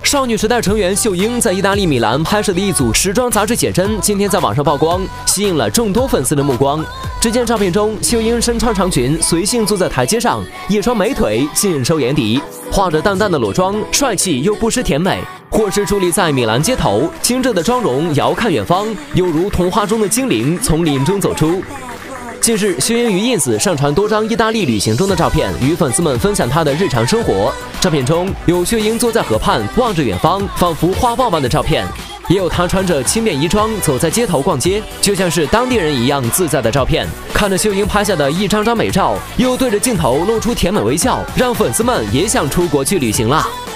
少女时代成员秀英在意大利米兰拍摄的一组时装杂志写真，今天在网上曝光，吸引了众多粉丝的目光。只见照片中，秀英身穿长裙，随性坐在台阶上，一双美腿尽收眼底，画着淡淡的裸妆，帅气又不失甜美。或是伫立在米兰街头，精致的妆容遥看远方，犹如童话中的精灵从林中走出。近日，秀英于 ins 上传多张意大利旅行中的照片，与粉丝们分享她的日常生活。照片中有秀英坐在河畔，望着远方，仿佛花豹般的照片；也有她穿着轻便衣装走在街头逛街，就像是当地人一样自在的照片。看着秀英拍下的一张张美照，又对着镜头露出甜美微笑，让粉丝们也想出国去旅行啦。